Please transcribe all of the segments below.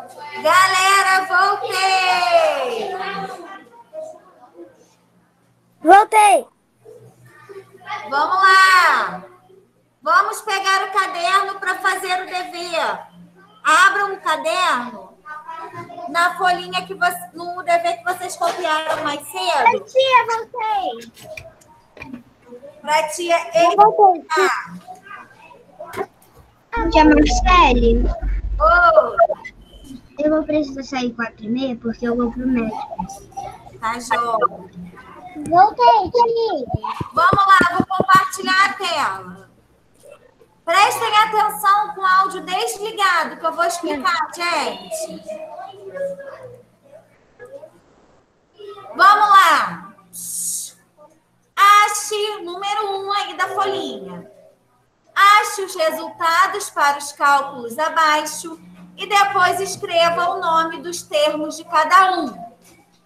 Galera, voltei! Voltei! Vamos lá! Vamos pegar o caderno para fazer o dever. Abram o caderno na folhinha que você, no dever que vocês copiaram mais cedo. Tia, voltei! Para tia Voltei. Tia Marcele, Oi, eu vou precisar sair 4h30 porque eu vou pro médico. tá joia. Voltei, tia! Vamos lá, vou compartilhar a tela. Prestem atenção com o áudio desligado, que eu vou explicar, gente. Vamos lá. Ache número 1 aí da folhinha. Ache os resultados para os cálculos abaixo e depois escreva o nome dos termos de cada um.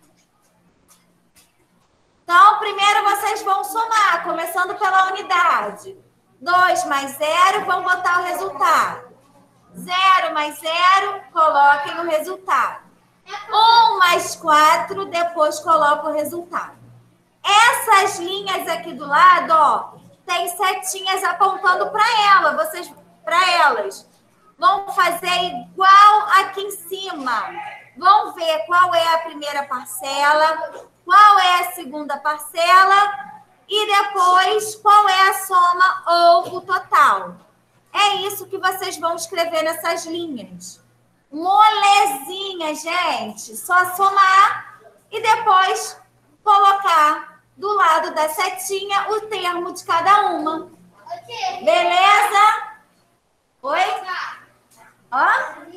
Então, primeiro vocês vão somar, começando pela unidade. 2 mais 0, vão botar o resultado. 0 mais 0, coloquem o resultado. 1 mais 4, depois coloca o resultado. Essas linhas aqui do lado, ó, tem setinhas apontando para elas. Vão fazer igual aqui em cima. Vão ver qual é a primeira parcela, qual é a segunda parcela e depois qual é a soma ou o total. É isso que vocês vão escrever nessas linhas. Molezinha, gente. Só somar e depois colocar do lado da setinha o termo de cada uma. Beleza? Oi? Ó?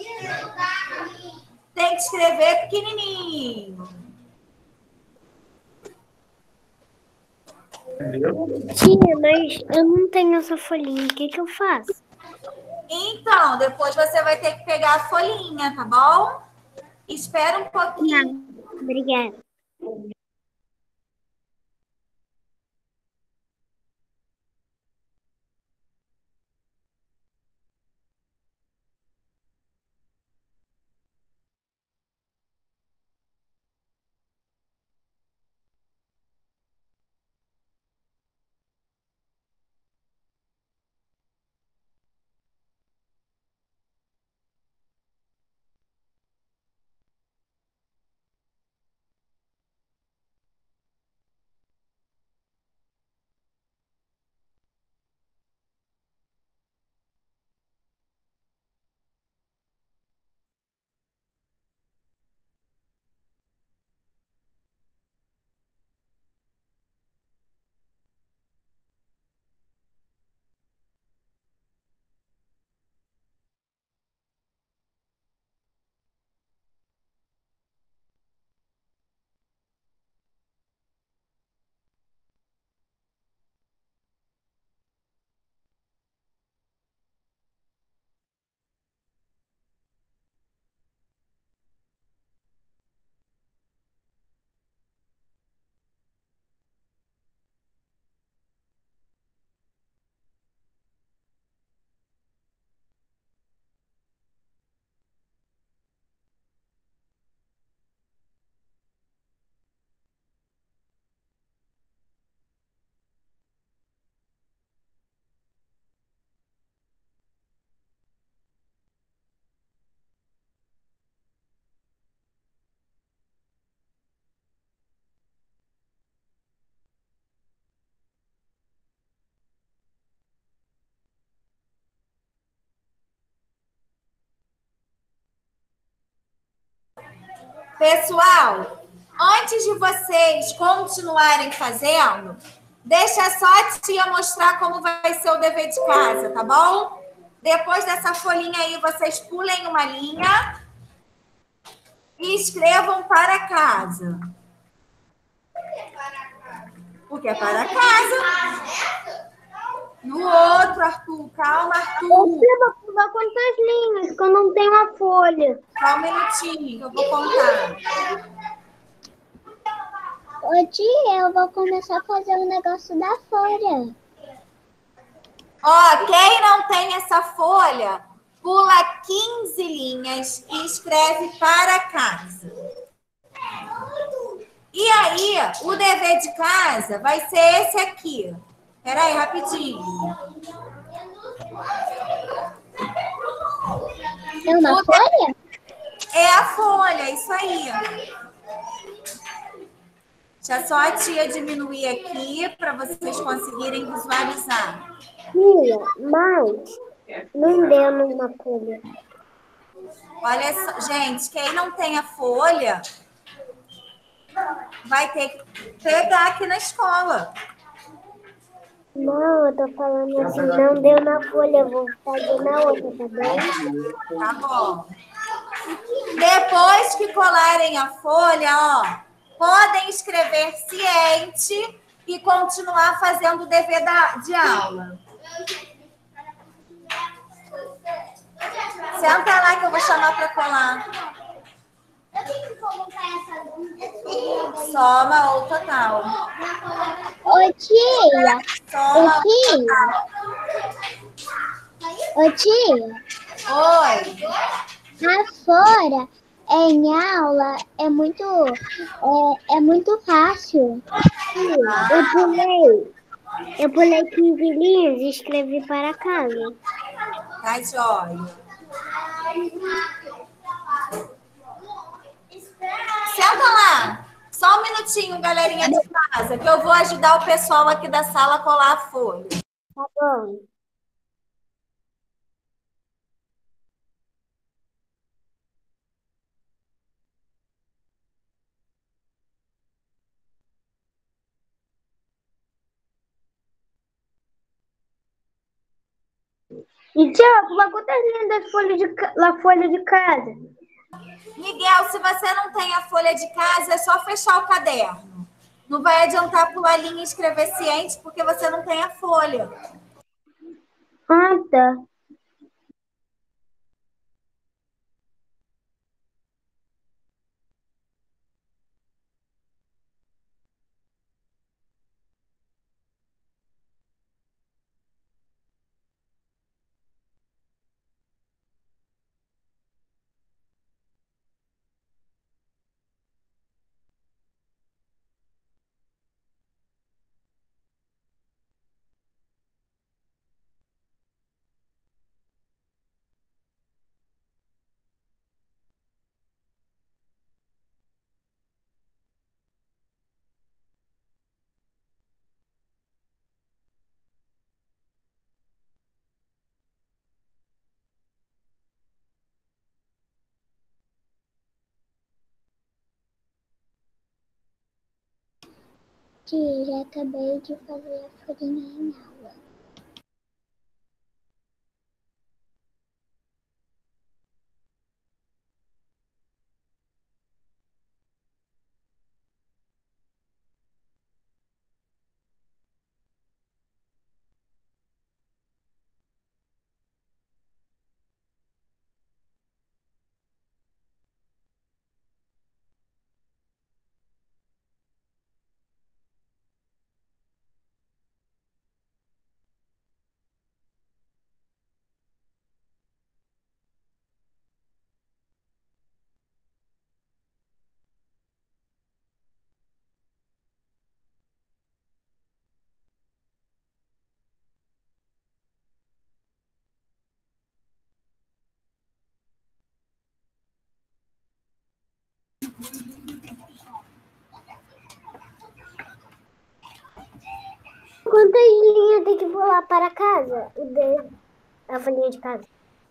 Tem que escrever pequenininho. Tia, mas eu não tenho essa folhinha. O que eu faço? Então, depois você vai ter que pegar a folhinha, tá bom? Espera um pouquinho. Obrigada. Pessoal, antes de vocês continuarem fazendo, deixa só a tia mostrar como vai ser o dever de casa, tá bom? Depois dessa folhinha aí, vocês pulem uma linha e escrevam para casa. Porque é para casa. No outro, Arthur. Calma, Arthur. Você vai pular quantas linhas? Que eu não tenho a folha. Só um minutinho que eu vou contar. Ô, tia, eu vou começar a fazer o negócio da folha. Ó, quem não tem essa folha, pula 15 linhas e escreve para casa. E aí, o dever de casa vai ser esse aqui. Espera aí, rapidinho. É uma folha? É a folha, isso aí. Deixa só a tia diminuir aqui para vocês conseguirem visualizar. Tia, mas não deu numa folha. Olha só, gente, quem não tem a folha vai ter que pegar aqui na escola. Não, eu tô falando assim, não deu na folha, eu vou fazer na outra, tá bom? Tá bom. Depois que colarem a folha, ó, podem escrever ciente e continuar fazendo o dever de aula. Senta lá que eu vou chamar para colar. Soma ou total. Ô, tia! Soma. Ô, tia! Oi. Afora, em aula, é muito fácil. Eu pulei 15 linhas e escrevi para casa. Tá joia. Senta lá. Só um minutinho, galerinha de casa, que eu vou ajudar o pessoal aqui da sala a colar a folha. Tá bom. E tia, uma quantas linhas da folha de casa? Miguel, se você não tem a folha de casa, é só fechar o caderno. Não vai adiantar pular a linha e escrever ciente, porque você não tem a folha. Ah, tá. Tia, já acabei de fazer a folhinha em aula. Quantas linhas tem que pular para casa? A folhinha de casa.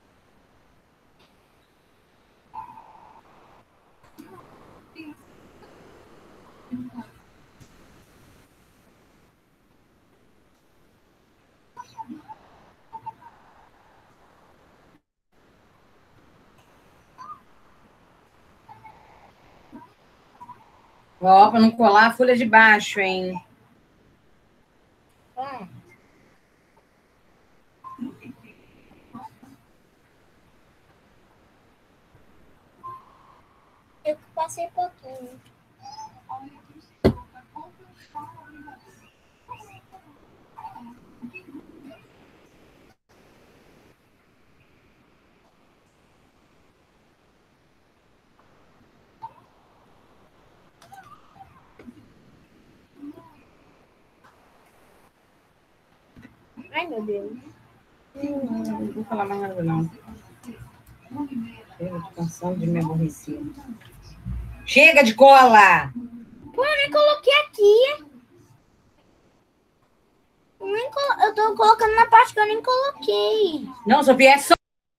Ó, para não colar a folha de baixo, hein? Eu passei pouquinho. Ai, meu Deus. Não vou falar mais nada, não. Chega de canção de me aborrecer. Chega de cola! Pô, eu nem coloquei aqui. Eu tô colocando na parte que eu nem coloquei. Não, Sofia, é só.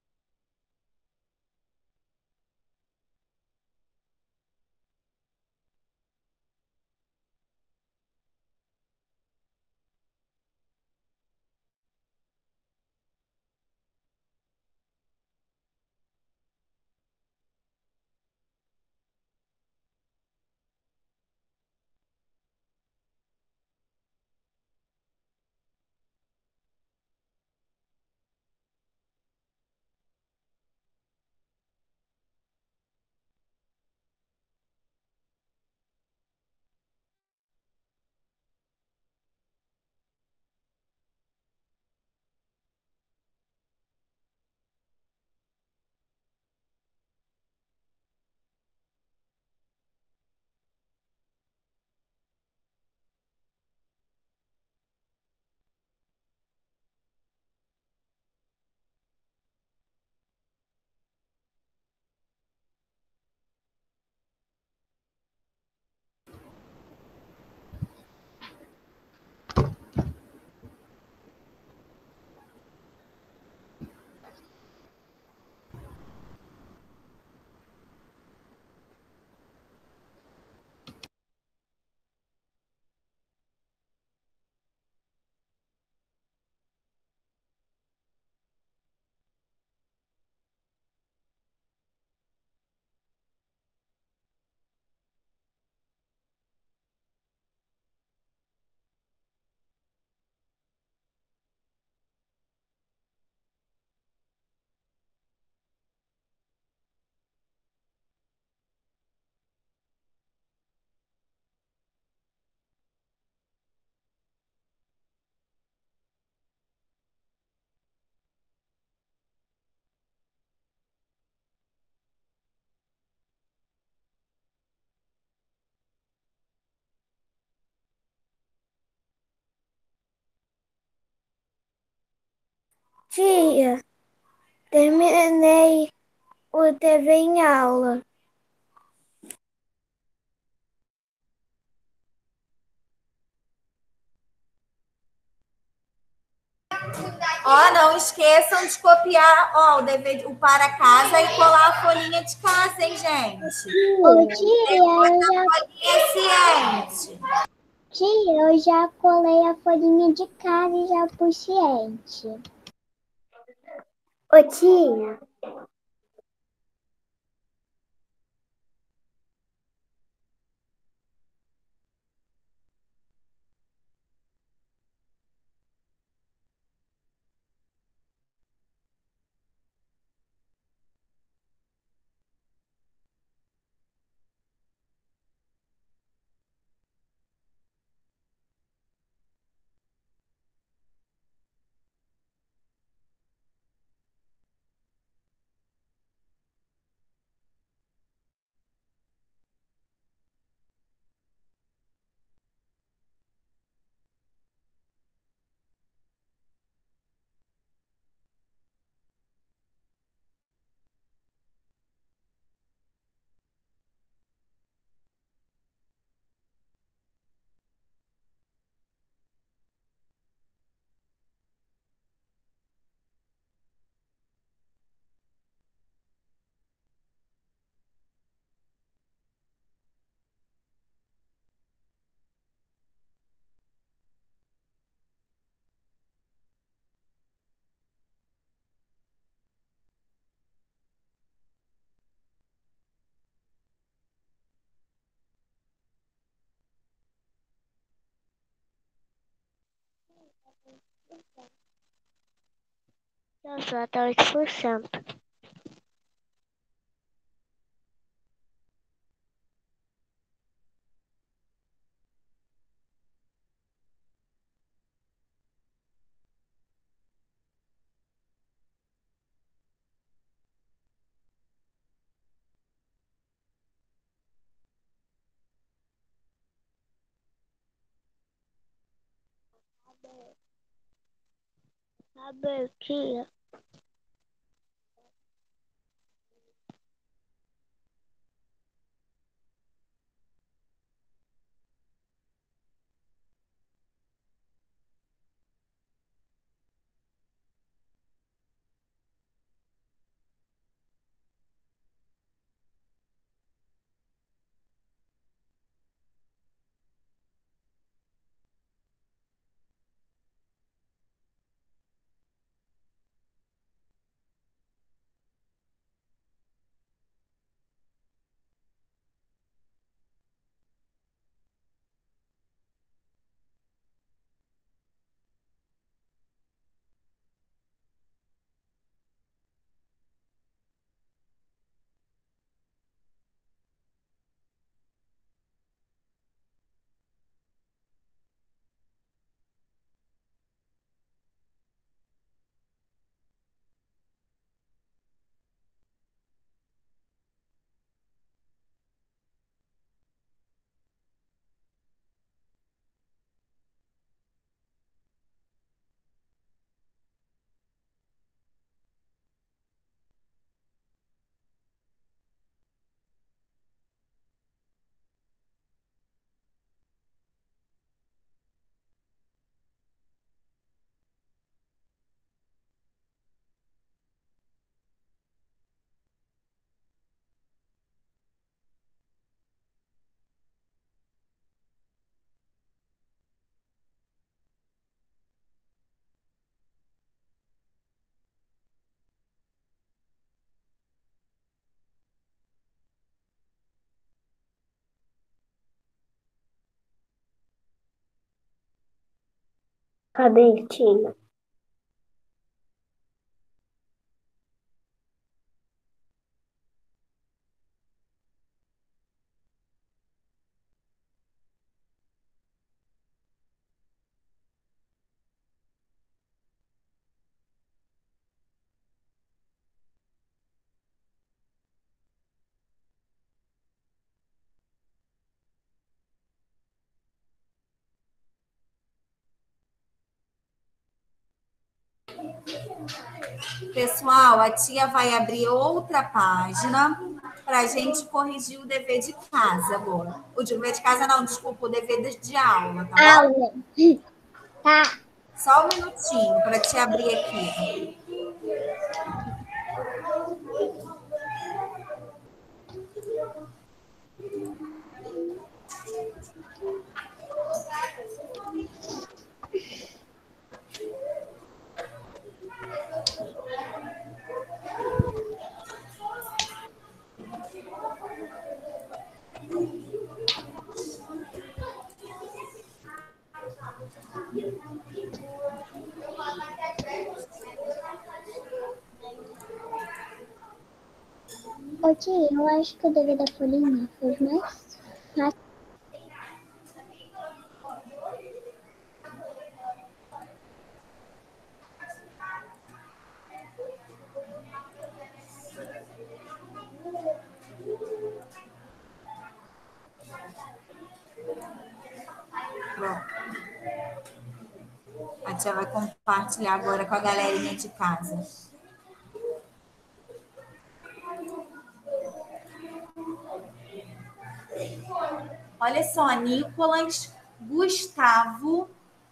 Tia, terminei o TV em aula. Ó, não esqueçam de copiar, ó, o dever, o para casa e colar a folhinha de casa, hein, gente? Ô, tia, Folhinha ciente. eu já colei a folhinha de casa e já pus ciente. Ô, tia, eu sou até 8%. Abertinha. Abertinha. Pessoal, a tia vai abrir outra página para a gente corrigir o dever de casa agora. O dever de casa não, desculpa, o dever de aula, tá bom? Aula. Tá. Só um minutinho para te abrir aqui. Ô tia, eu acho que o dever da folhinha foi mais fácil. Pronto. A tia vai compartilhar agora com a galerinha de casa. Olha só, Nicolas, Gustavo.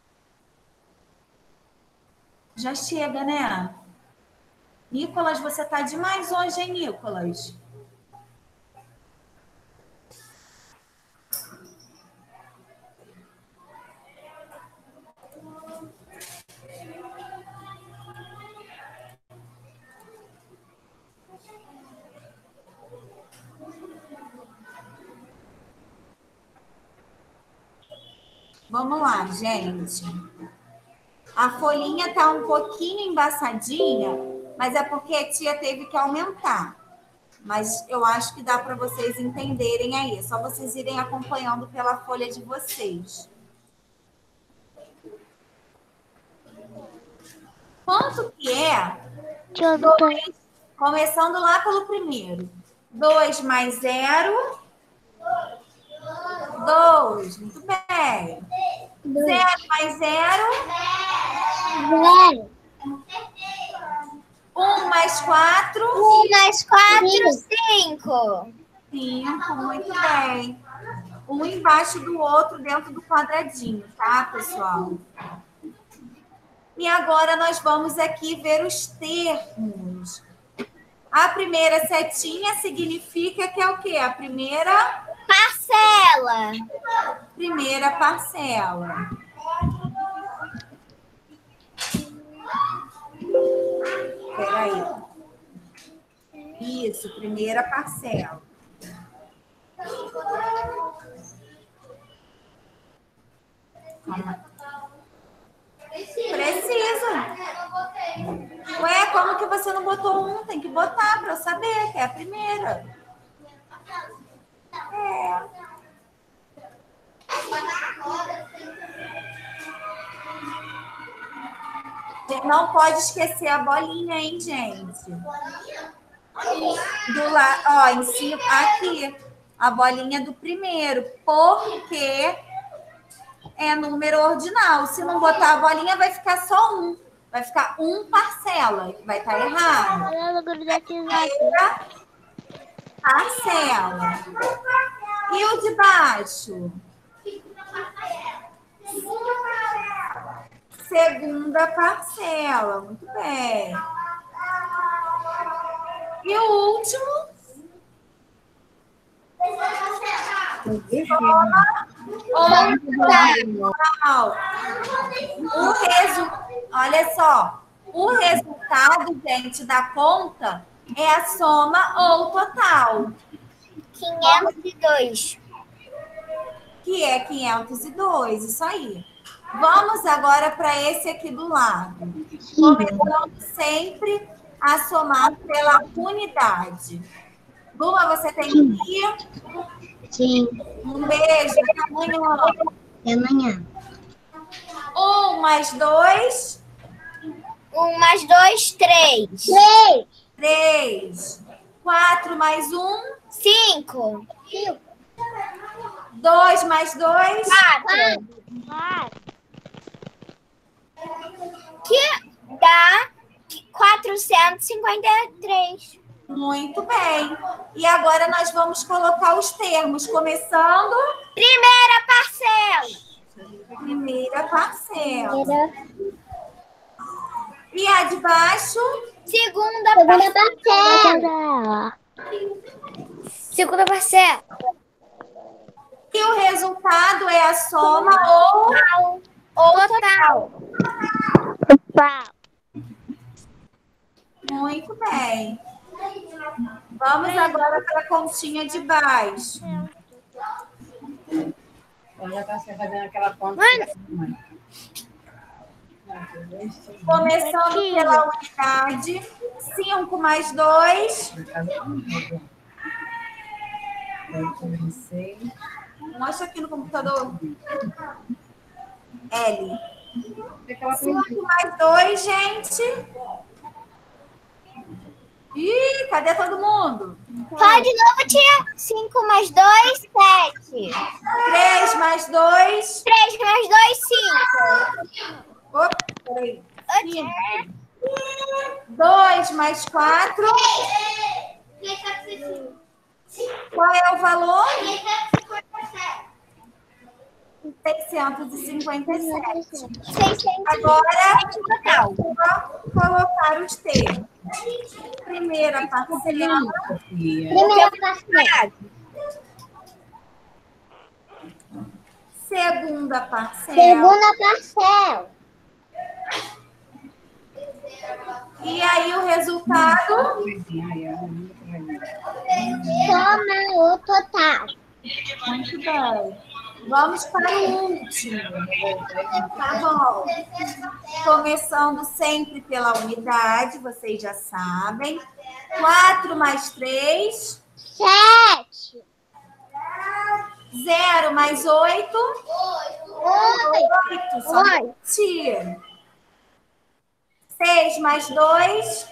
Já chega, né? Nicolas, você tá demais hoje, hein, Nicolas? Vamos lá, gente. A folhinha tá um pouquinho embaçadinha, mas é porque a tia teve que aumentar. Mas eu acho que dá para vocês entenderem aí. É só vocês irem acompanhando pela folha de vocês. Quanto que é? Tia, não tô... Começando lá pelo primeiro. 2 mais 0. 2. Muito bem. 0 mais 0. 0. 1 mais 4. 1 mais 4, 5. 5, muito bem. Um embaixo do outro dentro do quadradinho, tá, pessoal? E agora nós vamos aqui ver os termos. A primeira setinha significa que é o quê? A primeira Parcela. parcela. Peraí. Isso, primeira parcela. Precisa. Ué, como que você não botou um? Tem que botar para eu saber que é a primeira. É. Não pode esquecer a bolinha, hein, gente? Do lado, ó, em cima, aqui, a bolinha do primeiro, porque é número ordinal. Se não botar a bolinha, vai ficar só um. Vai ficar um parcela. Vai estar errado. Primeira parcela. E o de baixo? Segunda parcela. Muito bem. E o último? Olha só, o resultado, gente, da conta é a soma ou total. 502. Que é 502, isso aí. Vamos agora para esse aqui do lado. Começando sempre a somar pela unidade. Luma, você tem que ir? Sim. Um beijo, até amanhã. Até amanhã. 1 mais 2. 1 mais 2, 3. 3. 4 mais 1. 5. 2 mais 2. 4. Que dá 453. Muito bem. E agora nós vamos colocar os termos, começando... Primeira parcela. Primeira parcela. E a de baixo? Segunda parcela. Segunda parcela. E o resultado é a soma ou Total. Muito bem. Vamos agora para a continha de baixo. Ela está fazendo aquela conta. Começando pela unidade. 5 mais 2. Mostra aqui no computador. L. 5 mais 2, gente. Ih, cadê todo mundo? Fala de novo, tia. 5 mais 2, 7. 3 mais 2. 3 mais 2, 5. Opa, peraí. 2 mais 4. Qual é o valor? 657. Agora, vou colocar os termos. Primeira parcela. Segunda parcela. E aí o resultado? Soma o total. Muito bem. Vamos para o último. Tá bom. Começando sempre pela unidade, vocês já sabem. 4 mais 3. 7. 0 mais 8. 8. Só repetir. 6 mais 2.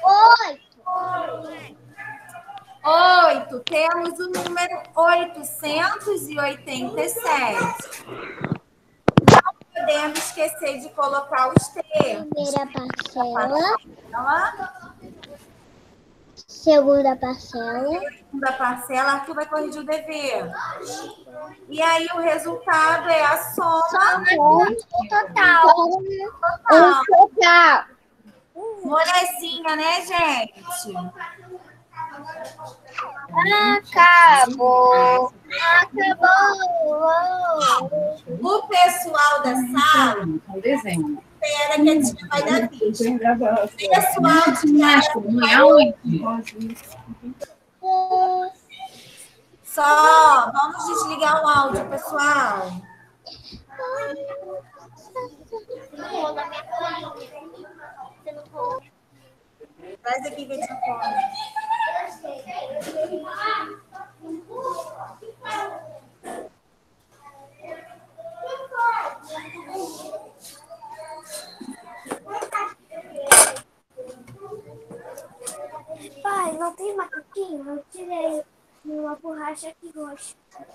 8. Temos o número 887. Não podemos esquecer de colocar os termos. Primeira parcela, Ela, segunda parcela, segunda parcela, Arthur vai corrigir o dever. E aí o resultado é a soma o total. total. Molezinha, né, gente? Acabou. O pessoal da sala Um desenho. espera que a tia vai dar pista. Pessoal de só, vamos desligar o áudio, pessoal. Traz aqui que eu te conto. Pai, não tem macaquinho? Eu tirei uma borracha aqui roxa.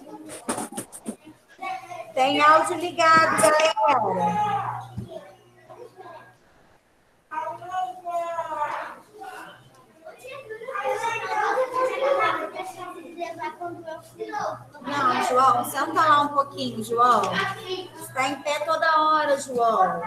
Tem áudio ligado, galera. Não, João, senta lá um pouquinho, João. Você está em pé toda hora, João.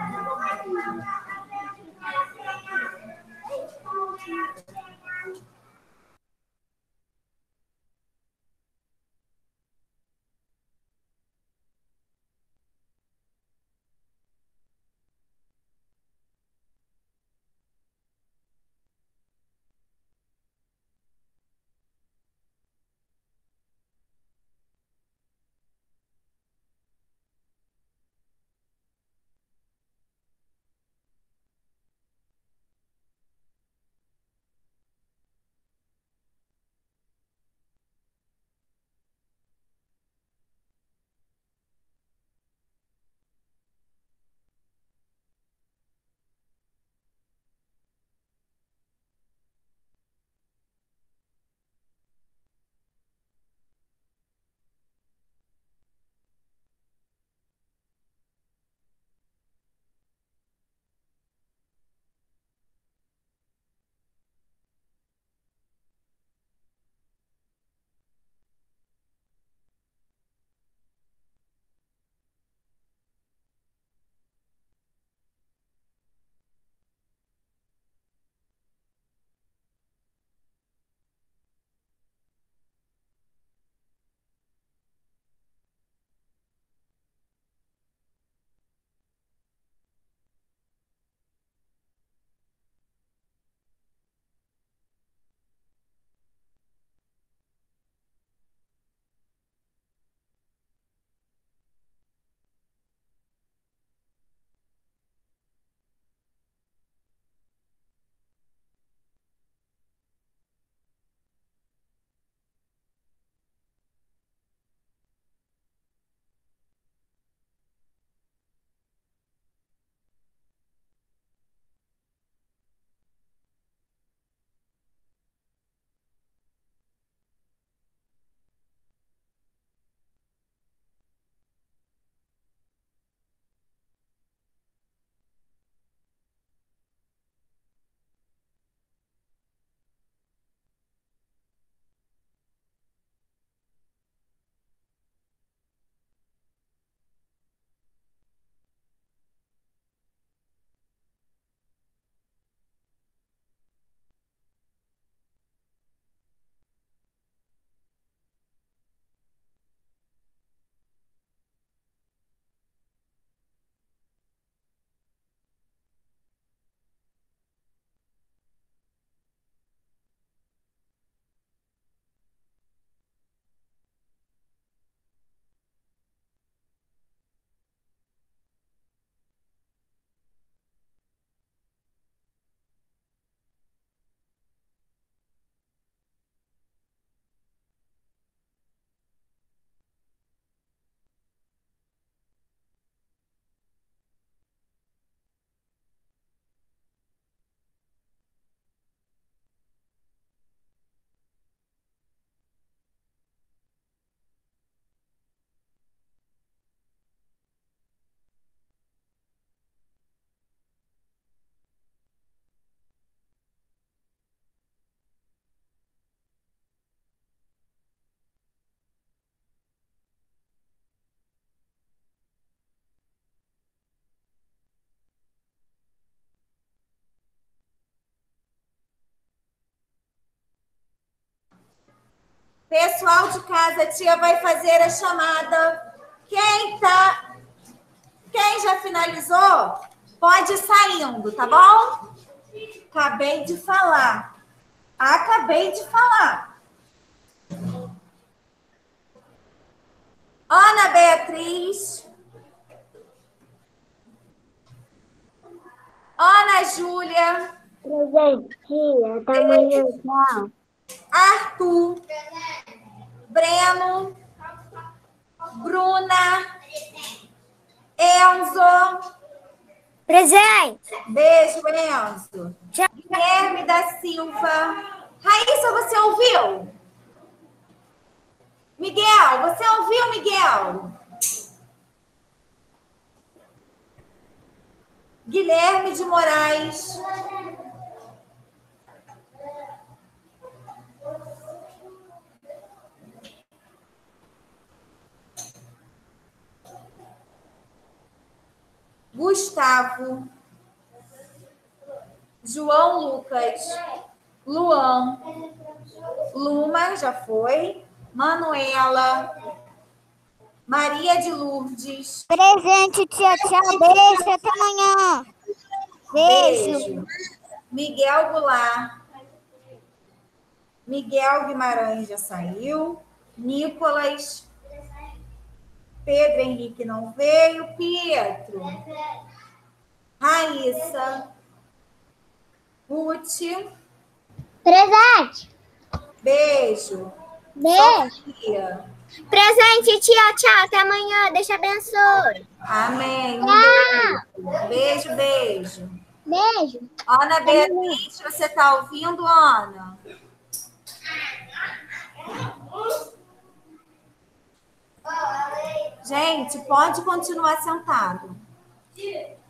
Pessoal de casa, a tia vai fazer a chamada. Quem já finalizou, pode ir saindo, tá bom? Acabei de falar. Ana Beatriz. Ana Júlia. Presente, tia. Até amanhã, tchau. Arthur. Breno. Bruna. Enzo. Presente. Beijo, Enzo. Guilherme da Silva. Raíssa, você ouviu? Miguel, você ouviu, Miguel? Guilherme de Moraes. Gustavo. João Lucas. Luan. Luma, já foi. Manuela. Maria de Lourdes. Presente, tia. Tchau. Beijo. Até amanhã. Beijo. Miguel Goulart. Miguel Guimarães já saiu. Nicolas. Pedro Henrique não veio. Pietro. Raíssa. Ruth. Presente. Beijo. Beijo. Sofia. Presente, tia. Tchau. Até amanhã. Deus te abençoe. Amém. Tchau. Beijo, beijo. Beijo. Ana Beatriz, você está ouvindo, Ana? Gente, pode continuar sentado.